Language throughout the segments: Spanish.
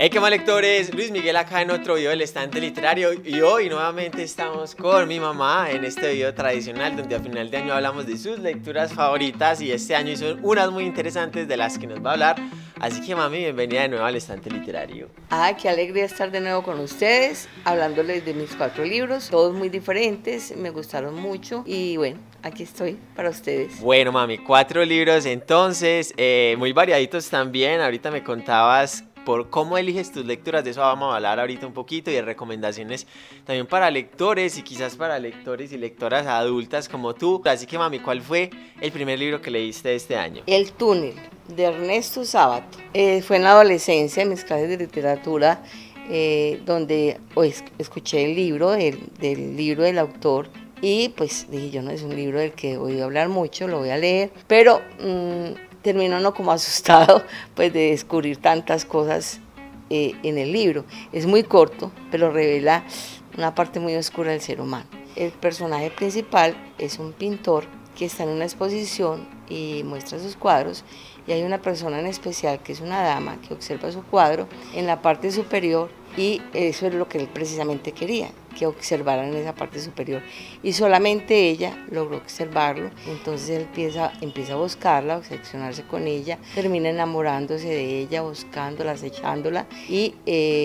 Hey, qué mal lectores, Luis Miguel acá en otro video del Estante Literario y hoy nuevamente estamos con mi mamá en este video tradicional donde a final de año hablamos de sus lecturas favoritas y este año hizo unas muy interesantes de las que nos va a hablar, así que mami, bienvenida de nuevo al Estante Literario. Ay, qué alegría estar de nuevo con ustedes, hablándoles de mis 4 libros, todos muy diferentes, me gustaron mucho y bueno, aquí estoy para ustedes. Bueno mami, 4 libros entonces, muy variaditos también, ahorita me contabas por cómo eliges tus lecturas, de eso vamos a hablar ahorita un poquito y de recomendaciones también para lectores y quizás para lectores y lectoras adultas como tú. Así que mami, ¿cuál fue el primer libro que leíste este año? El túnel, de Ernesto Sábato. Fue en la adolescencia, en mis clases de literatura, donde escuché el libro del libro del autor y pues dije, yo no es un libro del que voy a hablar mucho, lo voy a leer, pero terminó uno como asustado pues de descubrir tantas cosas en el libro. Es muy corto, pero revela una parte muy oscura del ser humano. El personaje principal es un pintor que está en una exposición y muestra sus cuadros y hay una persona en especial que es una dama que observa su cuadro en la parte superior y eso es lo que él precisamente quería, que observaran en esa parte superior y solamente ella logró observarlo. Entonces él empieza a buscarla, a obsesionarse con ella, termina enamorándose de ella, buscándola, acechándola y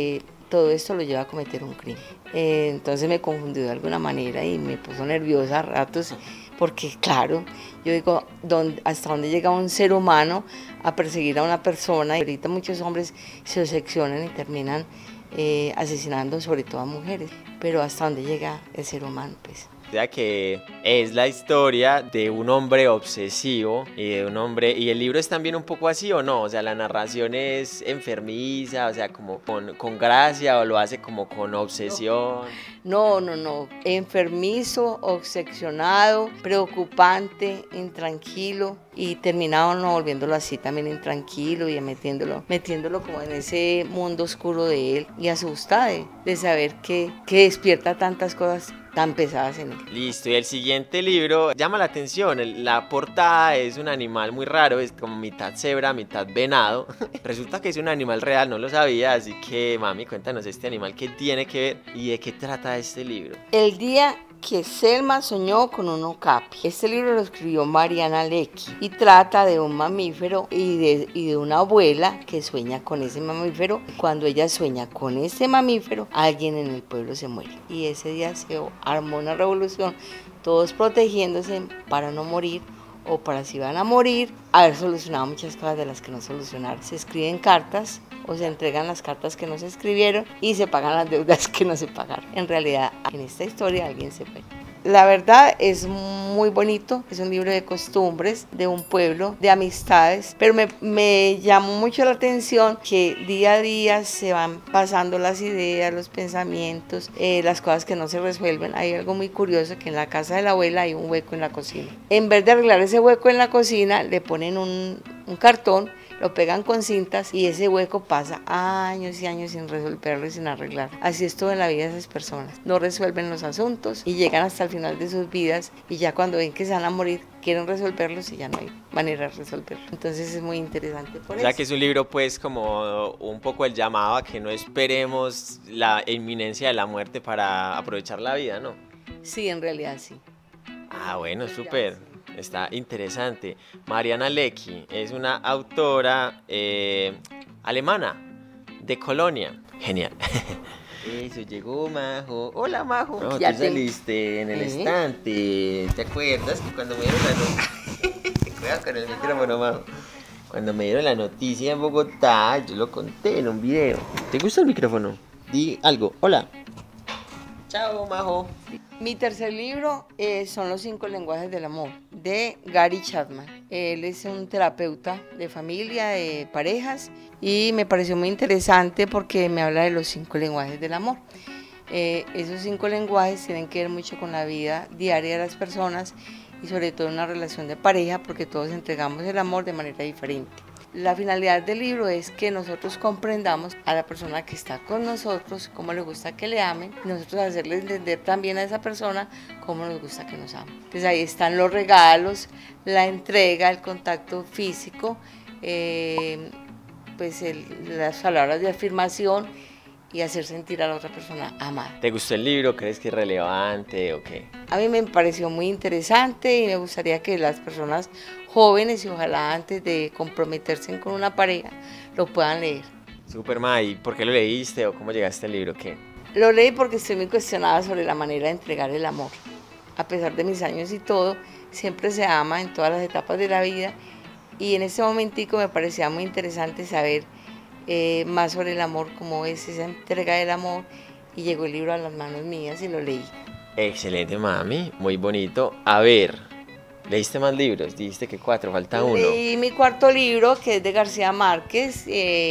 todo esto lo lleva a cometer un crimen. Entonces me confundió de alguna manera y me puso nerviosa a ratos porque claro, yo digo, ¿hasta dónde llega un ser humano a perseguir a una persona? Y ahorita muchos hombres se obsesionan y terminan asesinando sobre todo a mujeres, pero ¿hasta dónde llega el ser humano? Pues. O sea que es la historia de un hombre obsesivo y de un hombre, y el libro es también un poco así o no, o sea la narración es enfermiza, o sea como con gracia o lo hace como con obsesión. No, enfermizo, obsesionado, preocupante, intranquilo y terminaba no volviéndolo así también intranquilo y metiéndolo como en ese mundo oscuro de él y asustada de saber que despierta tantas cosas tan pesadas en él. Listo, y el siguiente libro llama la atención, la portada es un animal muy raro, es como mitad cebra, mitad venado. Resulta que es un animal real, no lo sabía, así que mami, cuéntanos este animal, ¿qué tiene que ver y de qué trata este libro? El día que Selma soñó con un okapi. Este libro lo escribió Mariana Leckie y trata de un mamífero y de una abuela que sueña con ese mamífero. Cuando ella sueña con ese mamífero, alguien en el pueblo se muere. Y ese día se armó una revolución, todos protegiéndose para no morir o para si van a morir, haber solucionado muchas cosas de las que no solucionaron. Se escriben cartas o se entregan las cartas que no se escribieron y se pagan las deudas que no se pagaron. En realidad, en esta historia alguien se fue. La verdad es muy bonito, es un libro de costumbres, de un pueblo, de amistades, pero me llamó mucho la atención que día a día se van pasando las ideas, los pensamientos, las cosas que no se resuelven. Hay algo muy curioso que en la casa de la abuela hay un hueco en la cocina. En vez de arreglar ese hueco en la cocina, le ponen un cartón, lo pegan con cintas y ese hueco pasa años y años sin resolverlo y sin arreglar. Así es todo en la vida de esas personas. No resuelven los asuntos y llegan hasta el final de sus vidas y ya cuando ven que se van a morir quieren resolverlos y ya no hay manera de resolverlo. Entonces es muy interesante por eso. O sea que es un libro pues como un poco el llamado a que no esperemos la inminencia de la muerte para aprovechar la vida, ¿no? Sí, en realidad sí. Ah, bueno, súper. Está interesante. Mariana Leckie es una autora alemana de Colonia. Genial. Eso, llegó Majo. Hola Majo. No, tú saliste en el estante. ¿Te acuerdas que cuando me dieron la noticia? Cuidado con el micrófono, Majo. Cuando me dieron la noticia en Bogotá, yo lo conté en un video. ¿Te gusta el micrófono? Di algo. Hola. Chao, Majo. Mi tercer libro son Los 5 lenguajes del amor, de Gary Chapman. Él es un terapeuta de familia, de parejas, y me pareció muy interesante porque me habla de los 5 lenguajes del amor. Esos 5 lenguajes tienen que ver mucho con la vida diaria de las personas y sobre todo en una relación de pareja porque todos entregamos el amor de manera diferente. La finalidad del libro es que nosotros comprendamos a la persona que está con nosotros, cómo le gusta que le amen, y nosotros hacerle entender también a esa persona cómo nos gusta que nos amen. Entonces ahí están los regalos, la entrega, el contacto físico, pues las palabras de afirmación y hacer sentir a la otra persona amada. ¿Te gustó el libro? ¿Crees que es relevante o qué? A mí me pareció muy interesante y me gustaría que las personas jóvenes y ojalá antes de comprometerse con una pareja lo puedan leer. Súper, ma, ¿y por qué lo leíste o cómo llegaste al libro? ¿Qué? Lo leí porque estoy muy cuestionada sobre la manera de entregar el amor. A pesar de mis años y todo, siempre se ama en todas las etapas de la vida y en ese momentico me parecía muy interesante saber más sobre el amor, cómo es esa entrega del amor, y llegó el libro a las manos mías y lo leí. Excelente, mami, muy bonito. A ver, ¿leíste más libros? Dijiste que 4, falta uno. Leí mi cuarto libro, que es de García Márquez,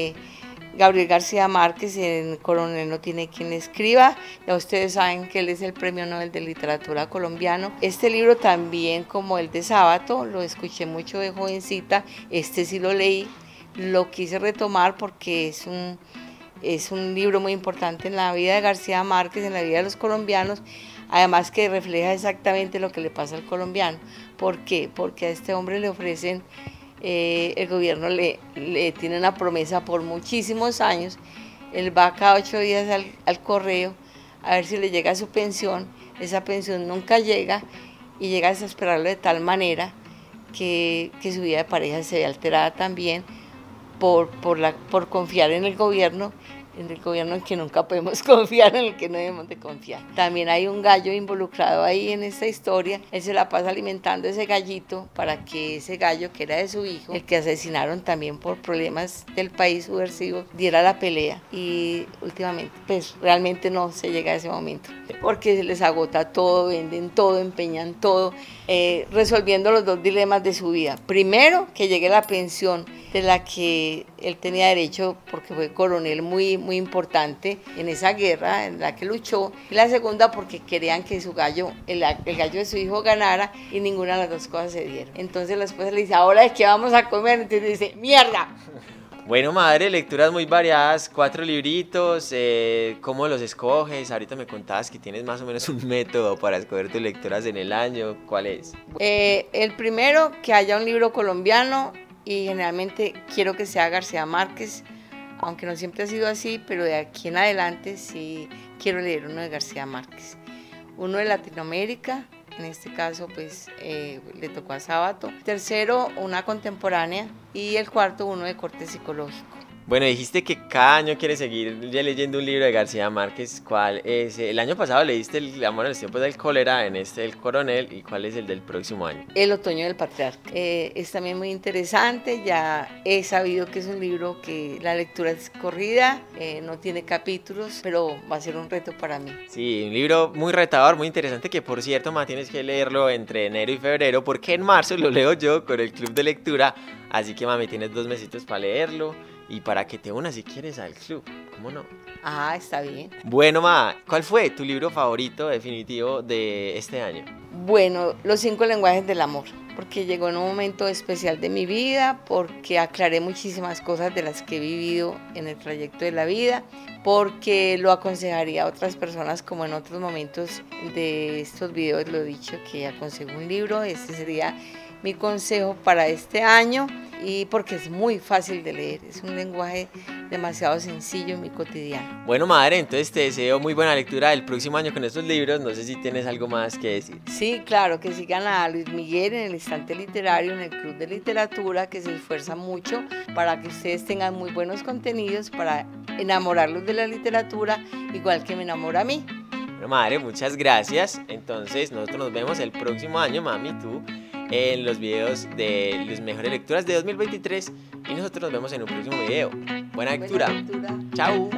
Gabriel García Márquez, en Coronel no tiene quien escriba. Ya ustedes saben que él es el Premio Nobel de Literatura colombiano. Este libro también, como el de Sábato, lo escuché mucho de jovencita, este sí lo leí. Lo quise retomar porque es un libro muy importante en la vida de García Márquez, en la vida de los colombianos, además que refleja exactamente lo que le pasa al colombiano. ¿Por qué? Porque a este hombre le ofrecen, el gobierno le tiene una promesa por muchísimos años, él va cada 8 días al correo a ver si le llega su pensión, esa pensión nunca llega y llega a desesperarlo de tal manera que su vida de pareja se ve alterada también, por confiar en el gobierno en que nunca podemos confiar, en el que no debemos de confiar. También hay un gallo involucrado ahí en esta historia, él se la pasa alimentando ese gallito para que ese gallo, que era de su hijo, el que asesinaron también por problemas del país subversivo, diera la pelea, y últimamente pues realmente no se llega a ese momento, porque se les agota todo, venden todo, empeñan todo, resolviendo los dos dilemas de su vida. Primero, que llegue la pensión de la que él tenía derecho porque fue coronel muy importante en esa guerra en la que luchó, y la segunda porque querían que su gallo, el gallo de su hijo ganara, y ninguna de las dos cosas se dieron. Entonces la esposa le dice, ¿ahora de qué vamos a comer? Entonces dice, ¡mierda! Bueno, madre, lecturas muy variadas, 4 libritos, ¿cómo los escoges? Ahorita me contabas que tienes más o menos un método para escoger tus lecturas en el año, ¿cuál es? El primero, que haya un libro colombiano, y generalmente quiero que sea García Márquez, aunque no siempre ha sido así, pero de aquí en adelante sí quiero leer uno de García Márquez. Uno de Latinoamérica, en este caso pues le tocó a Sábato. Tercero, una contemporánea, y el cuarto, uno de corte psicológico. Bueno, dijiste que cada año quieres seguir ya leyendo un libro de García Márquez. ¿Cuál es? El año pasado leíste El amor en los tiempos del cólera, en este El coronel, ¿y cuál es el del próximo año? El otoño del patriarca. Es también muy interesante, ya he sabido que es un libro que la lectura es corrida, no tiene capítulos, pero va a ser un reto para mí. Sí, un libro muy retador, muy interesante, que por cierto, ma, tienes que leerlo entre enero y febrero, porque en marzo lo leo yo con el club de lectura, así que mami, tienes 2 mesitos para leerlo. Y para que te unas si quieres al club, ¿cómo no? Ah, está bien. Bueno, ma, ¿cuál fue tu libro favorito definitivo de este año? Bueno, Los 5 lenguajes del amor, porque llegó en un momento especial de mi vida, porque aclaré muchísimas cosas de las que he vivido en el trayecto de la vida, porque lo aconsejaría a otras personas, como en otros momentos de estos videos lo he dicho, que aconsejo un libro. Este sería mi consejo para este año, y porque es muy fácil de leer, es un lenguaje demasiado sencillo y muy cotidiano. Bueno, madre, entonces te deseo muy buena lectura el próximo año con estos libros. No sé si tienes algo más que decir. Sí, claro, que sigan a Luis Miguel en el Instante Literario, en el Club de Literatura, que se esfuerza mucho para que ustedes tengan muy buenos contenidos, para enamorarlos de la literatura, igual que me enamora a mí. Bueno, madre, muchas gracias. Entonces nosotros nos vemos el próximo año, mami, tú, en los videos de las mejores lecturas de 2023, y nosotros nos vemos en un próximo video. Buena lectura. Chao.